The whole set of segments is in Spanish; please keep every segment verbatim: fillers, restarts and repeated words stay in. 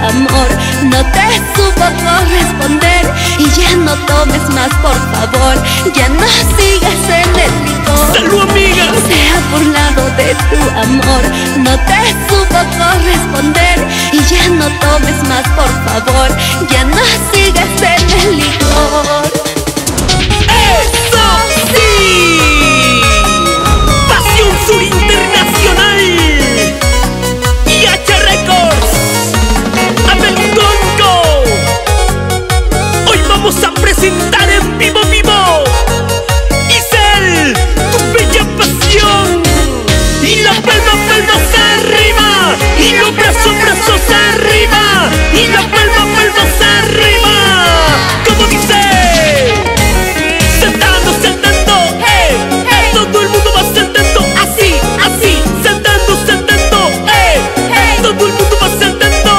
amor no te supo corresponder. Y ya no tomes más, por favor, ya no sigas en el licor. ¡Salud, amiga! Se ha burlado de tu amor, no te supo corresponder. Y ya no tomes más, por favor, ya no sigas en el licor. ¡Eso sí! Pasión Sur Internacional y H Records, Abel Conco. Hoy vamos a presentar en vivo vivo Isel, tu bella pasión. Y la palma, palmas arriba, y los brazos, brazos arriba, y la palma, palmas arriba. Como dice, saltando, saltando, eh, eh, todo el mundo va saltando, así, así, saltando, saltando, eh, eh, todo el mundo va saltando.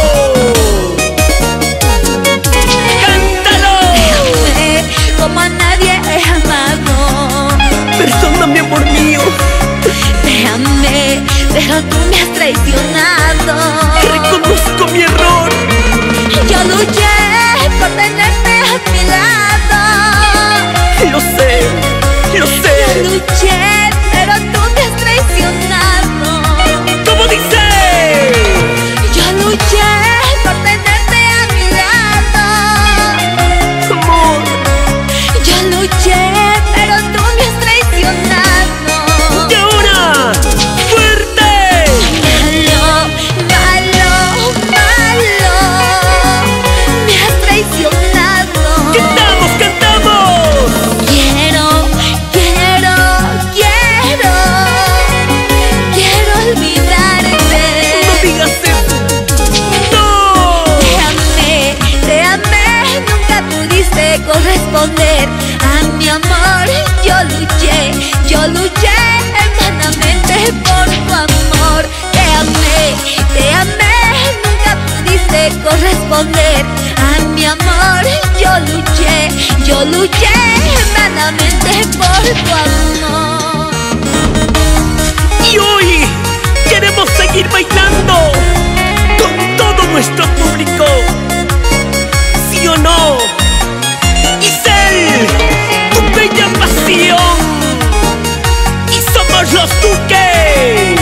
Cántalo. Déjame como a nadie he amado. Perdóname, amor mío. Déjame, pero tú me has traicionado. Reconozco mi error. Yo luché por tenerte a mi lado. Lo sé, lo sé. Yo luché, pero tú me has traicionado. ¿Cómo dice? Yo luché por tenerte a mi lado. Amor, Yo luché, pero tú me has traicionado. y ahora, fuerte. Malo, malo, malo. Me has traicionado. Cantamos, cantamos. Quiero, quiero, quiero, quiero olvidarte. No digas eso. No. Te amé, te amé, nunca pudiste corresponder a mi amor. Yo luché, yo luché hermanamente por tu amor. Te amé, te amé, nunca pudiste corresponder a mi amor. Yo luché, yo luché hermanamente por tu amor. Y hoy queremos seguir bailando con todo nuestro público. ¿Sí o no? Isel, tu bella pasión. Y somos los Duques.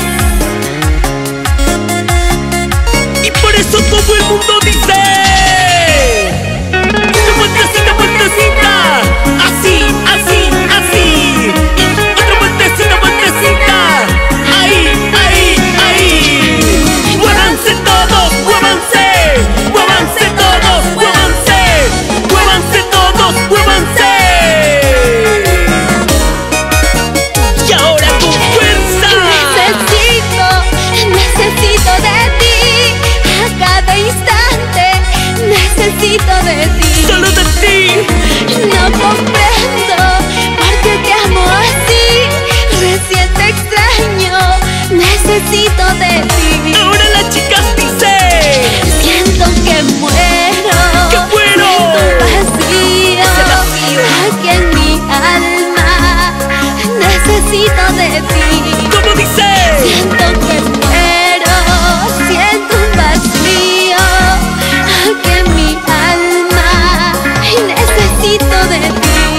Y por eso todo el mundo dice: una vueltecita, vueltecita. Así, así, así. Y otra vueltecita, vueltecita. Ahí, ahí, ahí. Muévanse todos, muévanse. Muévanse todos, muévanse. Muévanse todos, muévanse. Y ahora con fuerza. Necesito, necesito de ti. A cada instante necesito de ti. Solo de ti. No comprendo por qué te amo así. Recién te extraño, necesito de ti. Ahora las chicas dicen: Siento que muero, ¡Que muero! siento un vacío, aquí en mi alma. Necesito de ti. ¿Cómo dice? Siento que muero, siento un vacío aquí en mi alma y necesito de ti.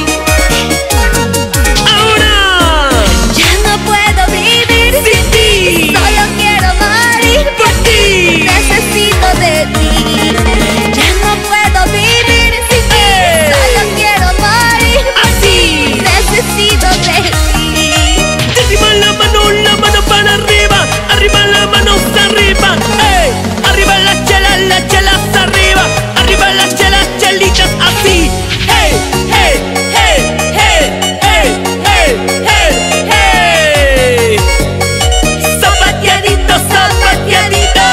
Ahora Ya no puedo vivir sin ti. solo quiero morir Por ti. Necesito de ti. Ya no puedo vivir sin ti. ¡Eh! Solo quiero morir Así. Necesito de ti. Arriba la mano, la mano para arriba. Arriba la mano arriba. ¡Ey! Arriba las chelas, las chelas arriba. Arriba las chelas, chelitas así. ¡Hey! ¡Hey! ¡Hey! ¡Hey! ¡Hey! ¡Hey! ¡Hey! ¡Hey! Zapateadito, zapateadito.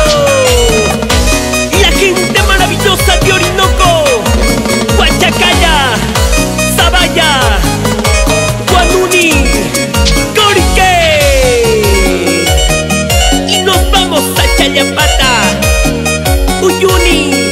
La gente maravillosa de Orinoco, Huachacaya, Zabaya, Guanuni, Corique. Y nos vamos a Chayapata, Uyuni.